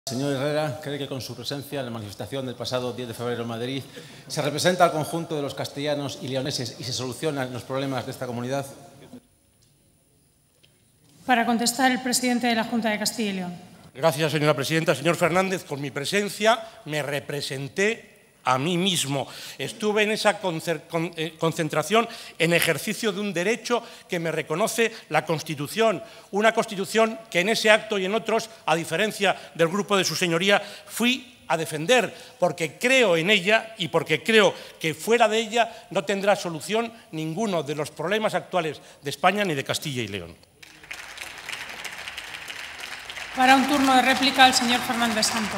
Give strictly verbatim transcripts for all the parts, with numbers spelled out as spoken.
Señor Herrera, ¿cree que con su presencia en la manifestación del pasado diez de febrero en Madrid se representa al conjunto de los castellanos y leoneses y se solucionan los problemas de esta comunidad? Para contestar, el presidente de la Junta de Castilla y León. Gracias, señora presidenta. Señor Fernández, con mi presencia me representé a mí mismo. Estuve en esa concentración en ejercicio de un derecho que me reconoce la Constitución, una Constitución que en ese acto y en otros, a diferencia del grupo de su señoría, fui a defender, porque creo en ella y porque creo que fuera de ella no tendrá solución ninguno de los problemas actuales de España ni de Castilla y León. Para un turno de réplica, el señor Fernández Santos.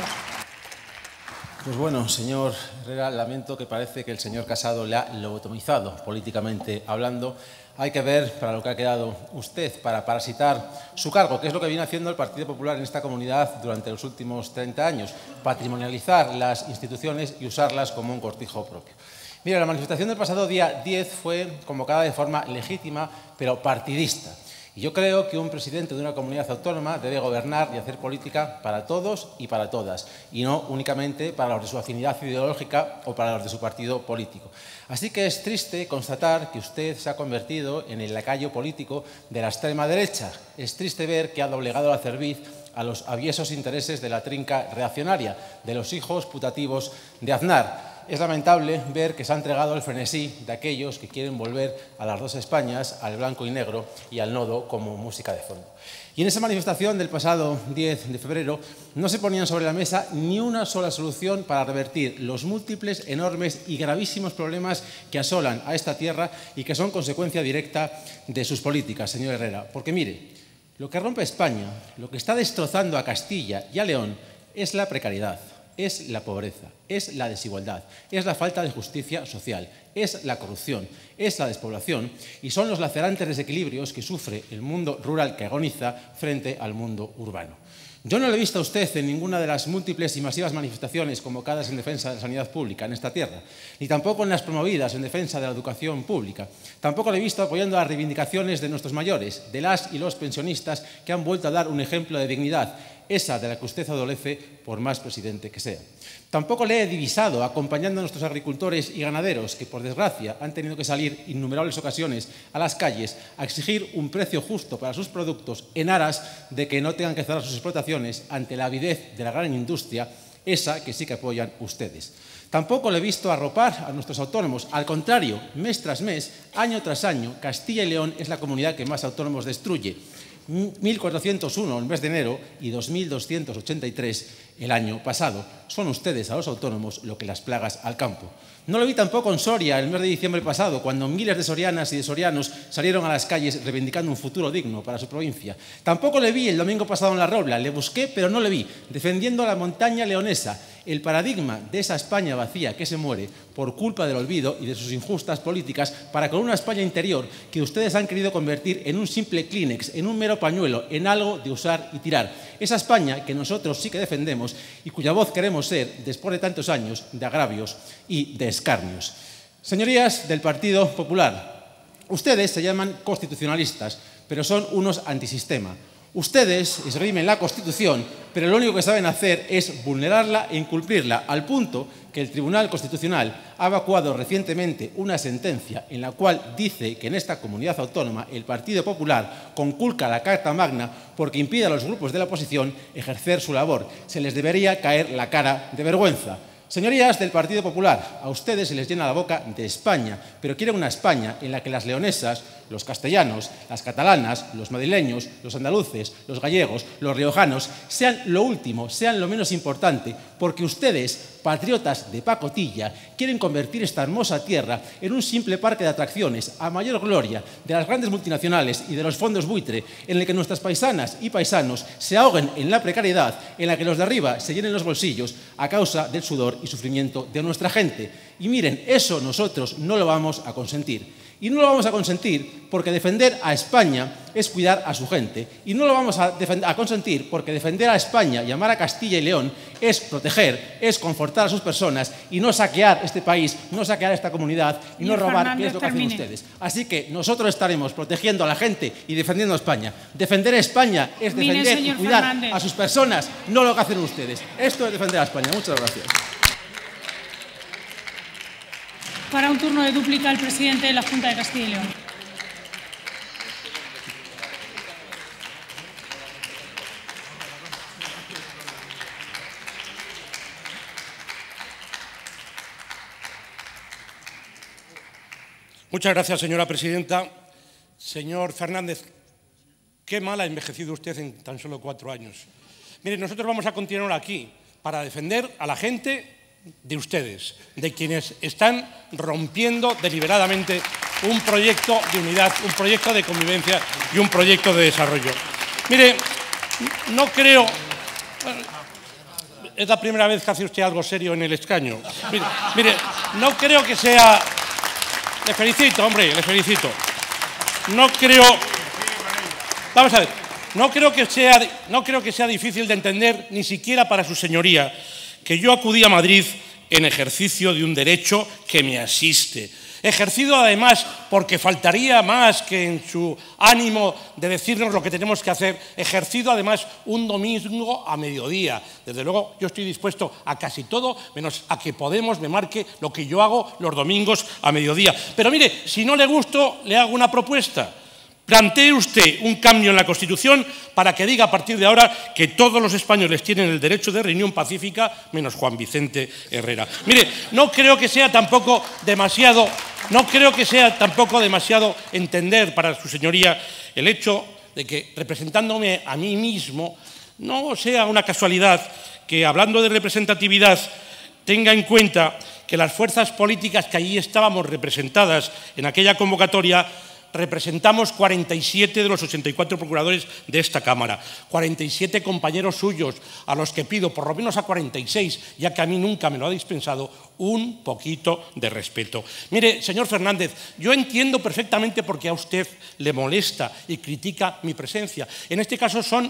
Pues bueno, señor Herrera, lamento que parece que el señor Casado le ha lobotomizado políticamente hablando. Hay que ver para lo que ha quedado usted para parasitar su cargo, que es lo que viene haciendo el Partido Popular en esta comunidad durante los últimos treinta años, patrimonializar las instituciones y usarlas como un cortijo propio. Mira, la manifestación del pasado día diez fue convocada de forma legítima, pero partidista. Y yo creo que un presidente de una comunidad autónoma debe gobernar y hacer política para todos y para todas, y no únicamente para los de su afinidad ideológica o para los de su partido político. Así que es triste constatar que usted se ha convertido en el lacayo político de la extrema derecha. Es triste ver que ha doblegado la cerviz a los aviesos intereses de la trinca reaccionaria, de los hijos putativos de Aznar. Es lamentable ver que se ha entregado el frenesí de aquellos que quieren volver a las dos Españas, al blanco y negro y al nodo como música de fondo. Y en esa manifestación del pasado diez de febrero no se ponían sobre la mesa ni una sola solución para revertir los múltiples, enormes y gravísimos problemas que asolan a esta tierra y que son consecuencia directa de sus políticas, señor Herrera. Porque mire, lo que rompe España, lo que está destrozando a Castilla y a León es la precariedad. Es la pobreza, es la desigualdad, es la falta de justicia social, es la corrupción, es la despoblación y son los lacerantes desequilibrios que sufre el mundo rural que agoniza frente al mundo urbano. Yo no le he visto a usted en ninguna de las múltiples y masivas manifestaciones convocadas en defensa de la sanidad pública en esta tierra, ni tampoco en las promovidas en defensa de la educación pública. Tampoco le he visto apoyando las reivindicaciones de nuestros mayores, de las y los pensionistas que han vuelto a dar un ejemplo de dignidad, esa de la que usted adolece por más presidente que sea. Tampoco le he divisado acompañando a nuestros agricultores y ganaderos que, por desgracia, han tenido que salir innumerables ocasiones a las calles a exigir un precio justo para sus productos en aras de que no tengan que cerrar sus explotaciones ante la avidez de la gran industria, esa que sí que apoyan ustedes. Tampoco le he visto arropar a nuestros autónomos. Al contrario, mes tras mes, año tras año, Castilla y León es la comunidad que más autónomos destruye. mil cuatrocientos uno el mes de enero y dos mil doscientos ochenta y tres el año pasado. Son ustedes a los autónomos lo que las plagas al campo. No lo vi tampoco en Soria el mes de diciembre pasado, cuando miles de sorianas y de sorianos salieron a las calles reivindicando un futuro digno para su provincia. Tampoco le vi el domingo pasado en La Robla. Le busqué, pero no le vi, defendiendo a la montaña leonesa, el paradigma de esa España vacía que se muere por culpa del olvido y de sus injustas políticas para con una España interior que ustedes han querido convertir en un simple Kleenex, en un mero pañuelo, en algo de usar y tirar. Esa España que nosotros sí que defendemos y cuya voz queremos ser después de tantos años de agravios y de escarnios. Señorías del Partido Popular, ustedes se llaman constitucionalistas, pero son unos antisistema. Ustedes esgrimen la Constitución, pero lo único que saben hacer es vulnerarla e incumplirla, al punto que el Tribunal Constitucional ha evacuado recientemente una sentencia en la cual dice que en esta comunidad autónoma el Partido Popular conculca la Carta Magna porque impide a los grupos de la oposición ejercer su labor. Se les debería caer la cara de vergüenza. Señorías del Partido Popular, a ustedes se les llena la boca de España, pero quieren una España en la que las leonesas, los castellanos, las catalanas, los madrileños, los andaluces, los gallegos, los riojanos, sean lo último, sean lo menos importante, porque ustedes, patriotas de pacotilla, quieren convertir esta hermosa tierra en un simple parque de atracciones a mayor gloria de las grandes multinacionales y de los fondos buitre, en el que nuestras paisanas y paisanos se ahoguen en la precariedad, en la que los de arriba se llenen los bolsillos a causa del sudor y sufrimiento de nuestra gente. Y miren, eso nosotros no lo vamos a consentir. Y no lo vamos a consentir porque defender a España es cuidar a su gente. Y no lo vamos a, a consentir porque defender a España y amar a Castilla y León es proteger, es confortar a sus personas y no saquear este país, no saquear esta comunidad y no robar, que es lo que hacen ustedes. Así que nosotros estaremos protegiendo a la gente y defendiendo a España. Defender a España es defender y cuidar a sus personas, no lo que hacen ustedes. Esto es defender a España. Muchas gracias. Para un turno de dúplica, el presidente de la Junta de Castilla y León. Muchas gracias, señora presidenta. Señor Fernández, qué mal ha envejecido usted en tan solo cuatro años. Mire, nosotros vamos a continuar aquí para defender a la gente de ustedes, de quienes están rompiendo deliberadamente un proyecto de unidad, un proyecto de convivencia y un proyecto de desarrollo. Mire, no creo... Es la primera vez que hace usted algo serio en el escaño. Mire, mire, no creo que sea... Le felicito, hombre, le felicito. No creo... Vamos a ver, no creo que sea, no creo que sea difícil de entender, ni siquiera para su señoría, que yo acudí a Madrid en ejercicio de un derecho que me asiste. Ejercido además porque faltaría más que en su ánimo de decirnos lo que tenemos que hacer, ejercido además un domingo a mediodía. Desde luego yo estoy dispuesto a casi todo, menos a que Podemos me marque lo que yo hago los domingos a mediodía. Pero mire, si no le gusto, le hago una propuesta. Plantee usted un cambio en la Constitución para que diga a partir de ahora que todos los españoles tienen el derecho de reunión pacífica, menos Juan Vicente Herrera. Mire, no creo que sea tampoco demasiado, no creo que sea tampoco demasiado entender para su señoría el hecho de que, representándome a mí mismo, no sea una casualidad que, hablando de representatividad, tenga en cuenta que las fuerzas políticas que allí estábamos representadas en aquella convocatoria representamos cuarenta y siete de los ochenta y cuatro procuradores de esta Cámara, cuarenta y siete compañeros suyos, a los que pido por lo menos a cuarenta y seis, ya que a mí nunca me lo ha dispensado, un poquito de respeto. Mire, señor Fernández, yo entiendo perfectamente por qué a usted le molesta y critica mi presencia. En este caso son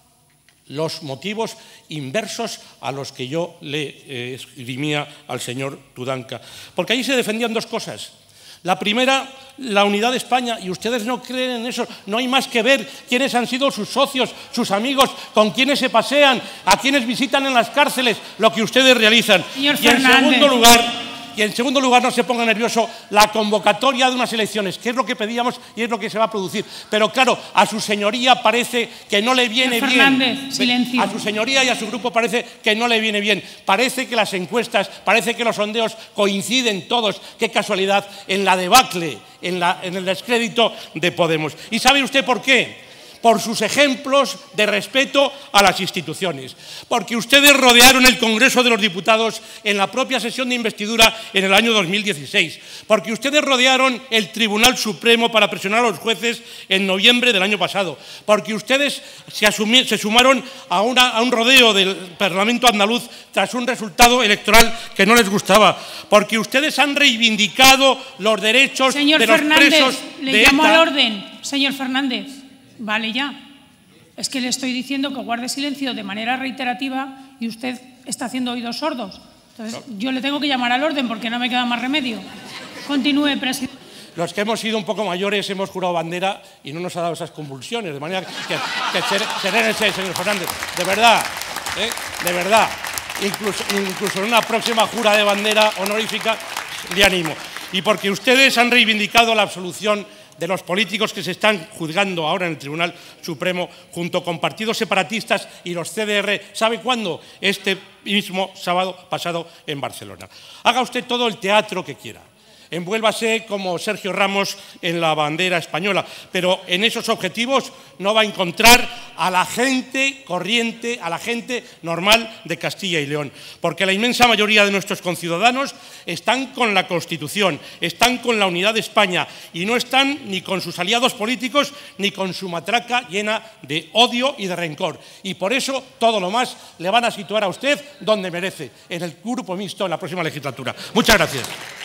los motivos inversos a los que yo le eh, esgrimía al señor Tudanca. Porque allí se defendían dos cosas. La primera, la unidad de España, y ustedes no creen en eso. No hay más que ver quiénes han sido sus socios, sus amigos, con quiénes se pasean, a quiénes visitan en las cárceles, lo que ustedes realizan. Señor y en Fernández. segundo lugar, y en segundo lugar, no se ponga nervioso, la convocatoria de unas elecciones, que es lo que pedíamos y es lo que se va a producir. Pero claro, a su señoría parece que no le viene Señor bien. Fernández, silencio. A su señoría y a su grupo parece que no le viene bien. Parece que las encuestas, parece que los sondeos coinciden todos, qué casualidad, en la debacle, en, la, en el descrédito de Podemos. ¿Y sabe usted por qué? Por sus ejemplos de respeto a las instituciones. Porque ustedes rodearon el Congreso de los Diputados en la propia sesión de investidura en el año dos mil dieciséis. Porque ustedes rodearon el Tribunal Supremo para presionar a los jueces en noviembre del año pasado. Porque ustedes se, asumí, se sumaron a, una, a un rodeo del Parlamento andaluz tras un resultado electoral que no les gustaba. Porque ustedes han reivindicado los derechos Señor de los Fernández, presos le de llamo ETA. al orden. Señor Fernández, vale ya. Es que le estoy diciendo que guarde silencio de manera reiterativa y usted está haciendo oídos sordos. Entonces, no. Yo le tengo que llamar al orden porque no me queda más remedio. Continúe, presidente. Los que hemos sido un poco mayores hemos jurado bandera y no nos ha dado esas convulsiones. De manera que, que serénese, señor Fernández. De verdad, ¿eh? de verdad. Incluso, incluso en una próxima jura de bandera honorífica le animo. Y porque ustedes han reivindicado la absolución de los políticos que se están juzgando ahora en el Tribunal Supremo junto con partidos separatistas y los C D R, ¿sabe cuándo? Este mismo sábado pasado en Barcelona. Haga usted todo el teatro que quiera. Envuélvase como Sergio Ramos en la bandera española, pero en esos objetivos no va a encontrar a la gente corriente, a la gente normal de Castilla y León, porque la inmensa mayoría de nuestros conciudadanos están con la Constitución, están con la unidad de España y no están ni con sus aliados políticos ni con su matraca llena de odio y de rencor. Y por eso todo lo más le van a situar a usted donde merece, en el grupo mixto en la próxima legislatura. Muchas gracias.